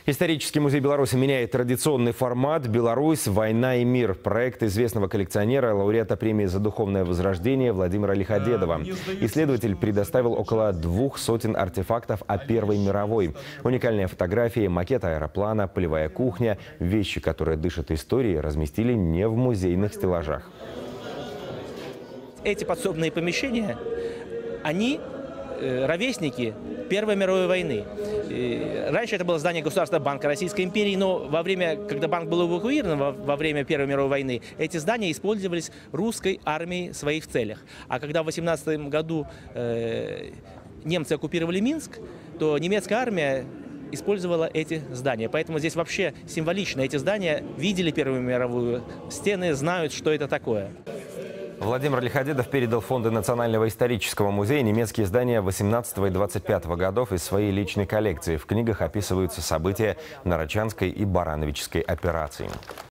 Исторический музей Беларуси меняет традиционный формат «Беларусь. Война и мир». Проект известного коллекционера, лауреата премии за духовное возрождение Владимира Лиходедова. Исследователь предоставил около 200 артефактов о Первой мировой. Уникальные фотографии, макет аэроплана, полевая кухня, вещи, которые дышат историей, разместили не в музейных стеллажах. Эти подсобные помещения, они ровесники Первой мировой войны. Раньше это было здание Государственного банка Российской империи, но когда банк был эвакуирован во время Первой мировой войны, эти здания использовались русской армией в своих целях. А когда в 18 году немцы оккупировали Минск, то немецкая армия использовала эти здания. Поэтому здесь вообще символично. Эти здания видели Первую мировую, стены знают, что это такое. Владимир Лиходедов передал в фонды Национального исторического музея немецкие издания 18 и 25 годов из своей личной коллекции. В книгах описываются события Нарочанской и Барановичской операций.